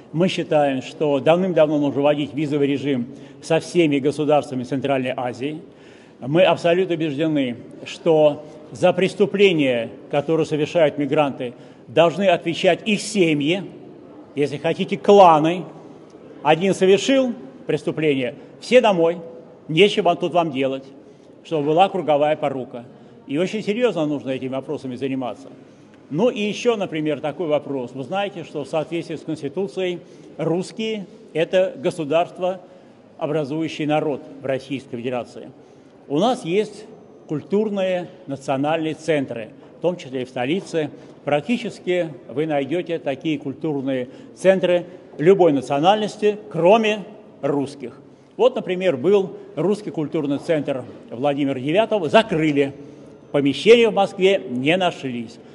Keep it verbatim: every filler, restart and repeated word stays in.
Мы считаем, что давным-давно нужно вводить визовый режим со всеми государствами Центральной Азии. Мы абсолютно убеждены, что за преступления, которые совершают мигранты, должны отвечать их семьи, если хотите, кланы. Один совершил преступление, все домой, нечего тут вам делать, чтобы была круговая порука. И очень серьезно нужно этими вопросами заниматься. Ну и еще, например, такой вопрос. Вы знаете, что в соответствии с Конституцией русские – это государство, образующий народ в Российской Федерации. У нас есть культурные национальные центры, в том числе и в столице. Практически вы найдете такие культурные центры любой национальности, кроме русских. Вот, например, был русский культурный центр Владимира девятого, закрыли. Помещения в Москве не нашлись.